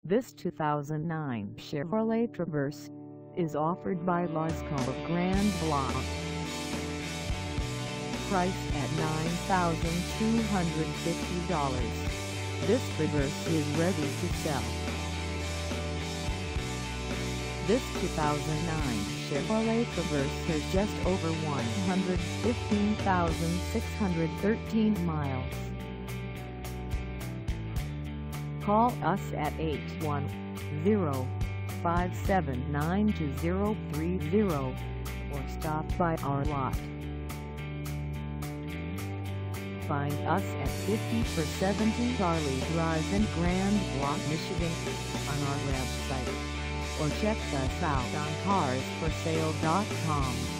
This 2009 Chevrolet Traverse is offered by Lasco of Grand Blanc. Priced at $9,250, this Traverse is ready to sell. This 2009 Chevrolet Traverse has just over 115,613 miles. Call us at 810-579-2030 or stop by our lot. Find us at 50-70 Charlie Drive in Grand Blanc, Michigan on our website, or check us out on carsforsale.com.